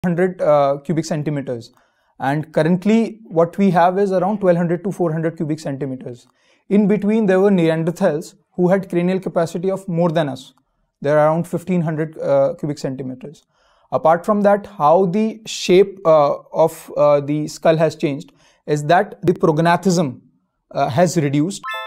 100 cubic centimeters, and currently what we have is around 1200 to 400 cubic centimeters. In between, there were Neanderthals who had cranial capacity of more than us. They're around 1500 cubic centimeters. Apart from that, how the shape of the skull has changed is that the prognathism has reduced.